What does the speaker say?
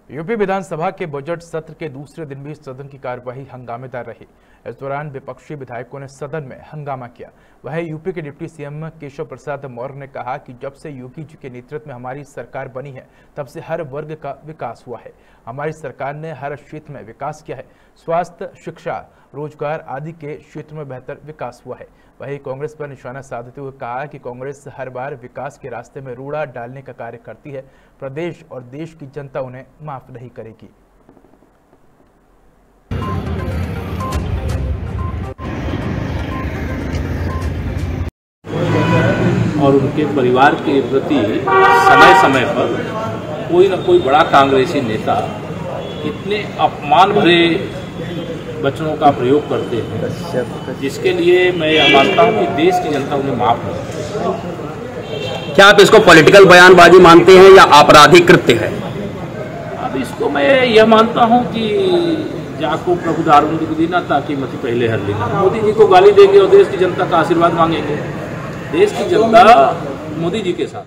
UP विधानसभा के budget सत्र के दूसरे दिन भी सदन की कार्यवाही हंगामेदार रही। इस दौरान विपक्षी विधायकों ने सदन में हंगामा किया। वह यूपी के डिप्टी सीएम केशव प्रसाद मौर्य ने कहा कि जब से योगी जी के नेतृत्व में हमारी सरकार बनी है तब से हर वर्ग का विकास हुआ है। हमारी सरकार ने हर क्षेत्र में विकास किया है। स्वास्थ्य, शिक्षा, रोजगार आदि के क्षेत्र में बेहतर विकास हुआ है। वहीं कांग्रेस पर निशाना साधते हुए कहा कि कांग्रेस हर बार विकास के रास्ते में रोड़ा डालने का कार्य करती है। प्रदेश और देश की जनता उन्हें माफ नहीं करेगी। और उनके परिवार के प्रति समय समय पर कोई न कोई बड़ा कांग्रेसी नेता इतने अपमान भरे वचनों का प्रयोग करते हैं, जिसके लिए मैं यह मानता हूं कि देश की जनता उन्हें माफ नहीं करेगी। क्या आप इसको पॉलिटिकल बयानबाजी मानते हैं या आपराधिक कृत्य है? अब इसको मैं यह मानता हूं कि जाको प्रभु दारुण दुख दीना ताकि मति पहले हर लेना। मोदी जी को गाली देंगे और देश की जनता का आशीर्वाद मांगेंगे। देश की जनता मोदी जी के साथ